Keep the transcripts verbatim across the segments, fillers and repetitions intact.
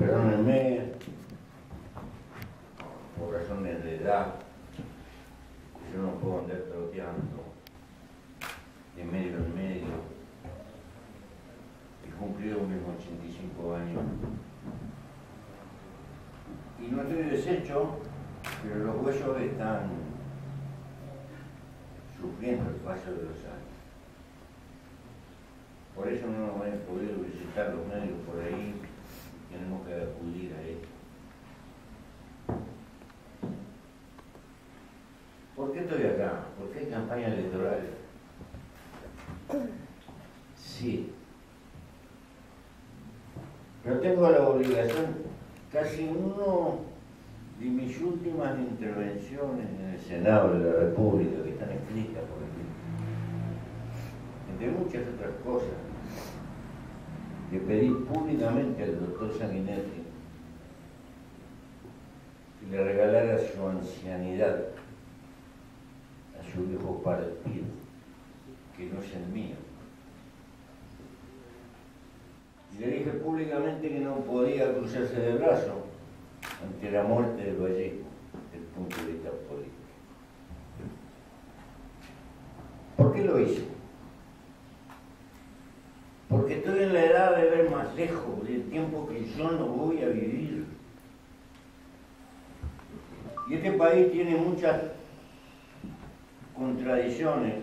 Perdónenme, por razones de edad, yo no puedo andar troteando de medio en medio. He cumplido mis ochenta y cinco años. Y no estoy deshecho, pero los huesos están sufriendo el paso de los años. Por eso no me he podido visitar los médicos por ahí, tenemos que acudir a esto. ¿Por qué estoy acá? ¿Por qué hay campaña electoral? Sí. Pero tengo la obligación, casi uno de mis últimas intervenciones en el Senado de la República, que están escritas por aquí, entre muchas otras cosas, de pedir públicamente al doctor Sanguinetti que le regalara su ancianidad a su viejo partido, que no es el mío. Y le dije públicamente que no podía cruzarse de brazos ante la muerte del Vallejo, desde el punto de vista político. ¿Por qué lo hice? Porque estoy en la edad de ver más lejos del tiempo que yo no voy a vivir. Y este país tiene muchas contradicciones,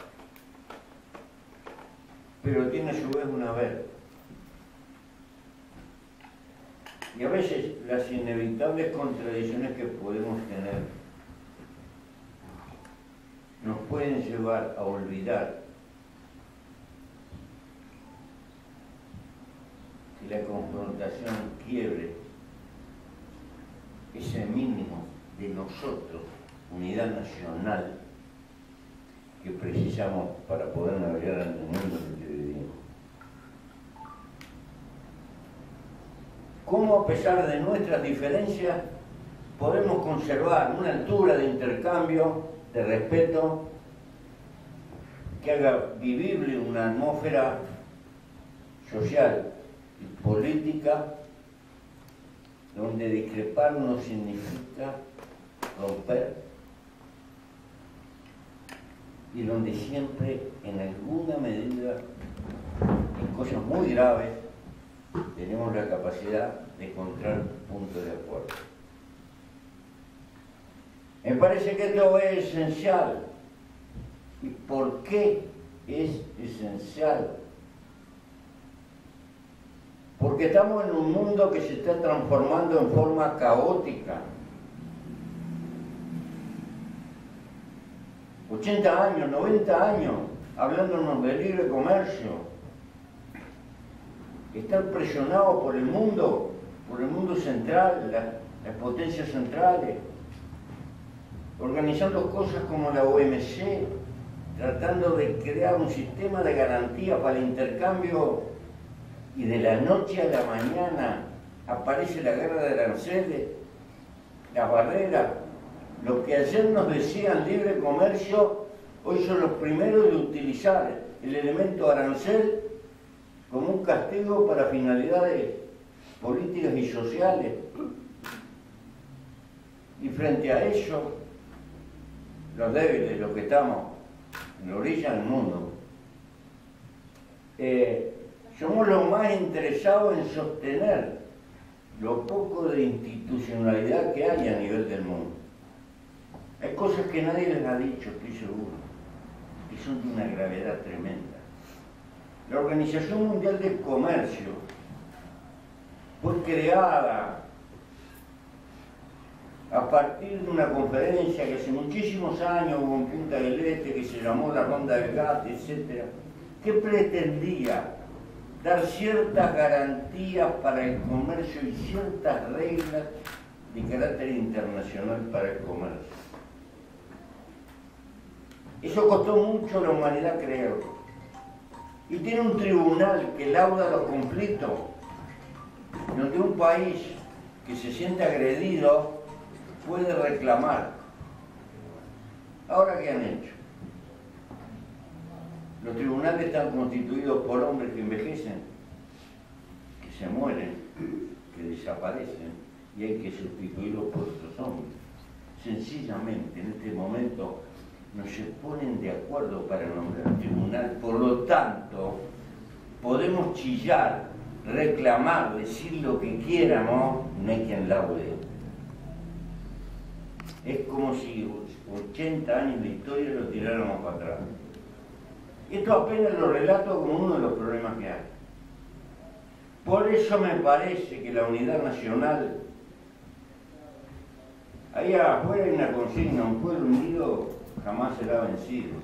pero tiene a su vez una verdad. Y a veces las inevitables contradicciones que podemos tener nos pueden llevar a olvidar que la confrontación quiebre ese mínimo de nosotros, unidad nacional, que precisamos para poder navegar en el mundo en el que vivimos. ¿Cómo, a pesar de nuestras diferencias, podemos conservar una altura de intercambio, de respeto, que haga vivible una atmósfera social y política donde discrepar no significa romper y donde siempre, en alguna medida, en cosas muy graves, tenemos la capacidad de encontrar puntos de acuerdo? Me parece que esto es esencial. ¿Y por qué es esencial? Porque estamos en un mundo que se está transformando en forma caótica. ochenta años, noventa años, hablándonos de libre comercio. Estar presionados por el mundo, por el mundo central, las, las potencias centrales, organizando cosas como la O M C, tratando de crear un sistema de garantía para el intercambio, y de la noche a la mañana aparece la guerra de aranceles, las barreras. Lo que ayer nos decían libre comercio, hoy son los primeros de utilizar el elemento arancel como un castigo para finalidades políticas y sociales. Y frente a eso, los débiles, los que estamos en la orilla del mundo, eh, somos los más interesados en sostener lo poco de institucionalidad que hay a nivel del mundo. Hay cosas que nadie les ha dicho, estoy seguro, que son de una gravedad tremenda. La Organización Mundial del Comercio fue creada a partir de una conferencia que hace muchísimos años hubo en Punta del Este, que se llamó la Ronda del GATT, etcétera, que pretendía dar ciertas garantías para el comercio y ciertas reglas de carácter internacional para el comercio. Eso costó mucho a la humanidad creerlo. Y tiene un tribunal que lauda los conflictos, donde un país que se siente agredido puede reclamar. Ahora, ¿qué han hecho? Los tribunales están constituidos por hombres que envejecen, que se mueren, que desaparecen. desaparecen y hay que sustituirlos por otros hombres. Sencillamente, en este momento, no se ponen de acuerdo para nombrar un tribunal, por lo tanto, podemos chillar, reclamar, decir lo que quieramos, no hay quien laude. Es como si ochenta años de historia lo tiráramos para atrás. Esto apenas lo relato como uno de los problemas que hay. Por eso me parece que la unidad nacional, ahí afuera hay una consigna, un pueblo unido jamás será vencido.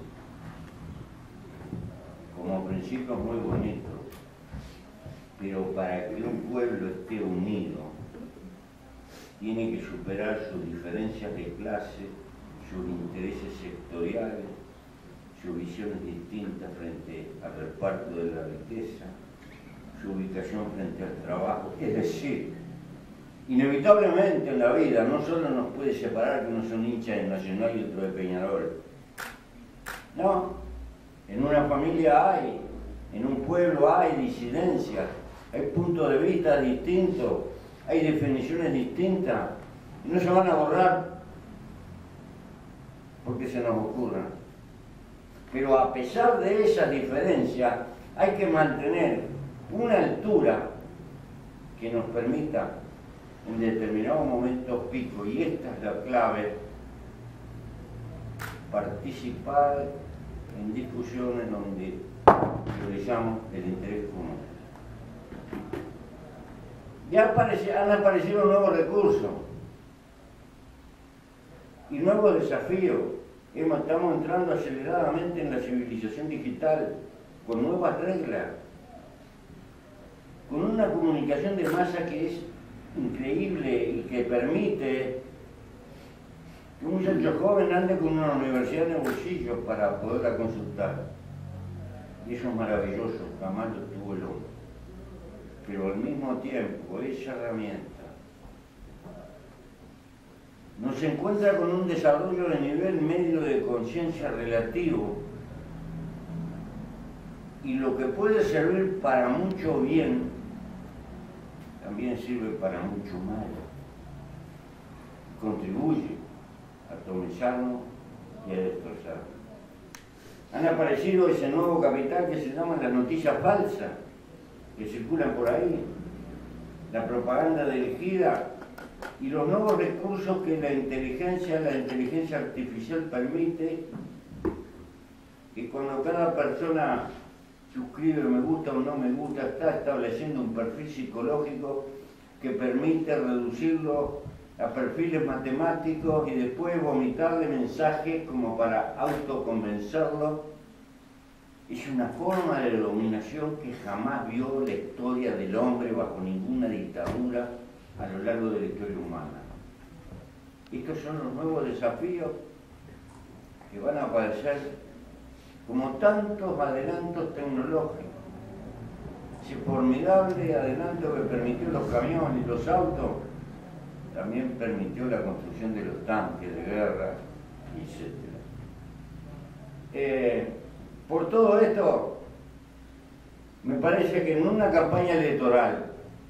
Como principio es muy bonito, pero para que un pueblo esté unido, tiene que superar sus diferencias de clase, sus intereses sectoriales, sus visiones distintas frente al reparto de la riqueza, su ubicación frente al trabajo. Es decir, inevitablemente en la vida no solo nos puede separar que uno es un hincha de Nacional y otro de Peñarol. No, en una familia hay, en un pueblo hay disidencias, hay puntos de vista distintos, hay definiciones distintas, y no se van a borrar porque se nos ocurra. Pero a pesar de esas diferencias, hay que mantener una altura que nos permita en determinados momentos pico, y esta es la clave, participar en discusiones donde priorizamos el interés común. Ya aparece, han aparecido nuevos recursos y nuevos desafíos. Estamos entrando aceleradamente en la civilización digital con nuevas reglas, con una comunicación de masa que es increíble y que permite que un muchacho joven ande con una universidad en el bolsillo para poderla consultar. Y eso es maravilloso, jamás lo tuvo el hombre. Pero al mismo tiempo, esa herramienta nos encuentra con un desarrollo de nivel medio de conciencia relativo, y lo que puede servir para mucho bien, también sirve para mucho mal. Contribuye a atomizarnos y a destrozarnos. Han aparecido ese nuevo capital que se llaman las noticias falsas, que circulan por ahí, la propaganda dirigida y los nuevos recursos que la inteligencia, la inteligencia artificial permite, que cuando cada persona suscribe me gusta o no me gusta, está estableciendo un perfil psicológico que permite reducirlo a perfiles matemáticos y después vomitarle mensajes como para autoconvencerlo. Es una forma de dominación que jamás vio la historia del hombre bajo ninguna dictadura a lo largo de la historia humana. Estos son los nuevos desafíos que van a aparecer como tantos adelantos tecnológicos. Ese formidable adelanto que permitió los camiones y los autos, también permitió la construcción de los tanques de guerra, etcétera. Eh, por todo esto, me parece que en una campaña electoral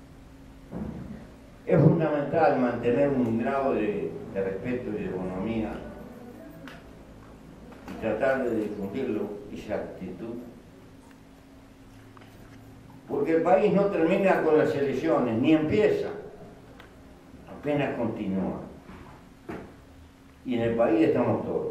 es fundamental mantener un grado de, de respeto y de economía y tratar de difundirlo, esa actitud. Porque el país no termina con las elecciones, ni empieza, apenas continúa. Y en el país estamos todos.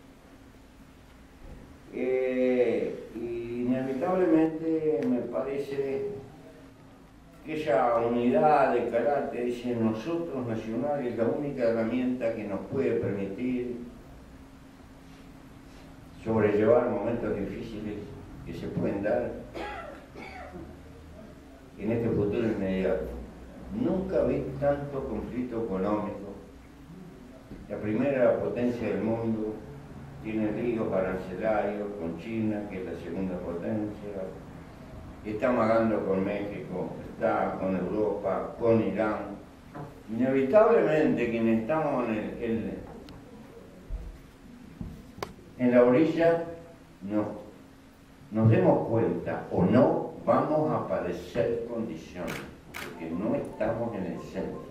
Eh, y inevitablemente me parece que esa unidad de carácter, ese nosotros nacional, es la única herramienta que nos puede permitir sobrellevar momentos difíciles que se pueden dar en este futuro inmediato. Nunca vi tanto conflicto económico. La primera potencia del mundo tiene ríos arancelarios con China, que es la segunda potencia, está amagando con México, está con Europa, con Irán. Inevitablemente quienes estamos en, el, el, en la orilla nos, nos demos cuenta o no, vamos a padecer condiciones. porque no estamos en el centro.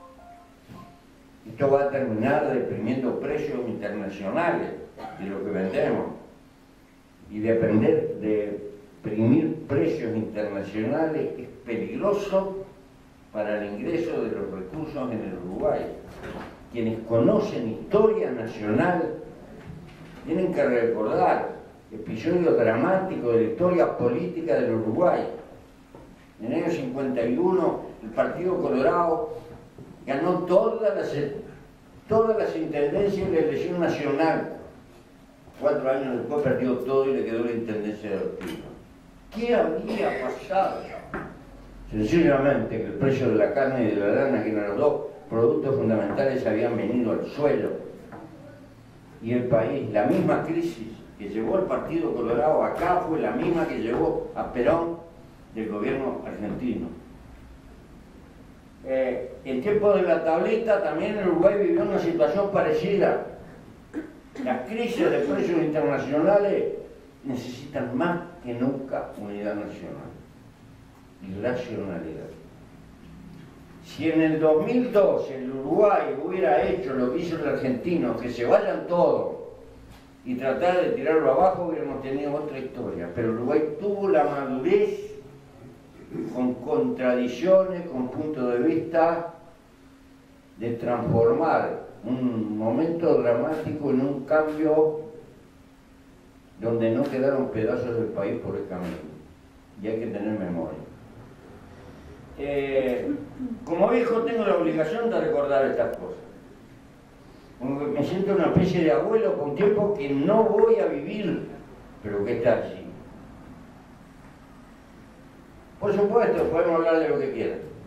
Esto va a terminar deprimiendo precios internacionales de lo que vendemos, y depender de deprimir precios internacionales es peligroso para el ingreso de los recursos en el Uruguay. Quienes conocen historia nacional tienen que recordar episodios dramáticos de la historia política del Uruguay. En el año cincuenta y uno el Partido Colorado ganó todas las, todas las intendencias de la elección nacional. Cuatro años después perdió todo y le quedó la intendencia de Ortega. ¿Qué había pasado? Sencillamente que el precio de la carne y de la lana, que eran los dos productos fundamentales, habían venido al suelo. Y el país, la misma crisis que llevó al Partido Colorado acá, fue la misma que llevó a Perón del gobierno argentino. Eh, en tiempos de la tableta también el Uruguay vivió una situación parecida. Las crisis de precios internacionales necesitan más que nunca unidad nacional y racionalidad. Si en el dos mil doce el Uruguay hubiera hecho lo que hizo el argentino, que se vayan todos y tratar de tirarlo abajo, hubiéramos tenido otra historia. Pero el Uruguay tuvo la madurez, con contradicciones, con puntos de vista, de transformar un momento dramático en un cambio donde no quedaron pedazos del país por el camino. Y hay que tener memoria. Eh, como viejo tengo la obligación de recordar estas cosas. Como que me siento una especie de abuelo con tiempo que no voy a vivir, pero que está allí. Por supuesto, podemos hablar de lo que quieran.